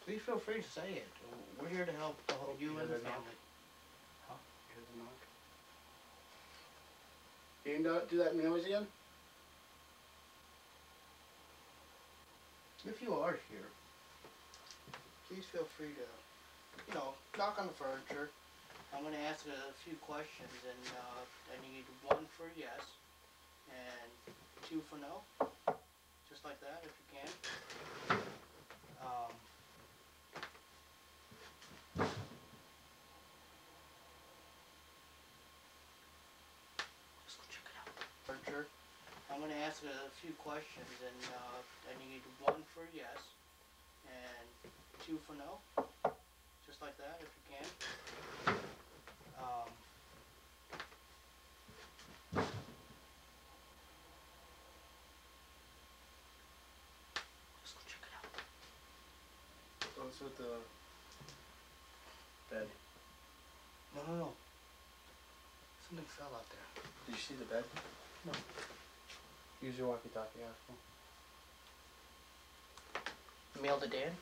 Please feel free to say it. We're here to help you and the family. Huh? Here's the knock. Can you do that noise again? If you are here, please feel free to, knock on the furniture. I'm going to ask a few questions, and I need 1 for yes and 2 for no. Just like that, if you can. Let's go check it out. Furniture. I'm going to ask a few questions, and I need 1 for yes and 2 for no. Just like that, if you can. Let's go check it out. What's with the bed? No. Something fell out there. Did you see the bed? No. Use your walkie-talkie, ask him. Mail to Dan?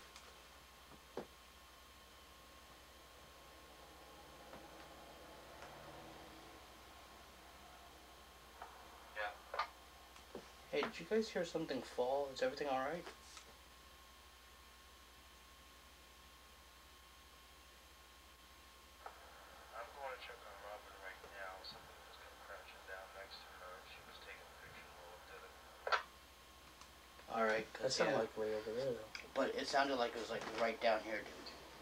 Yeah. Hey, did you guys hear something fall? Is everything alright? I'm going to check on Robin right now. Something was crouching down next to her. She was taking pictures while I did it. Alright, That sounded like way over there, though. But it sounded like it was like right down here, dude.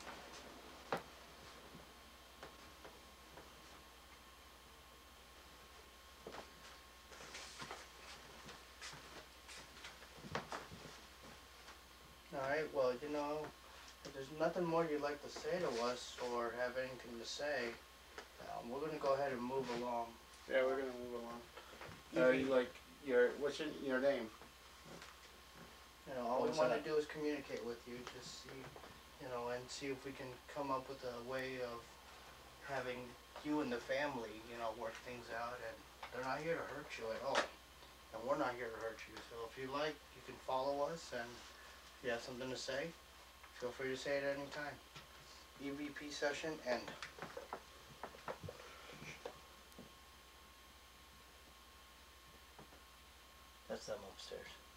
Alright, well, if there's nothing more you'd like to say to us or have anything to say, we're going to go ahead and move along. Yeah, we're gonna move along. What's your name? All we want to do is communicate with you, just see, and see if we can come up with a way of having you and the family, work things out. And they're not here to hurt you at all, and we're not here to hurt you. So if you like, you can follow us, and if you have something to say, feel free to say it at any time. EVP session end. That's them upstairs.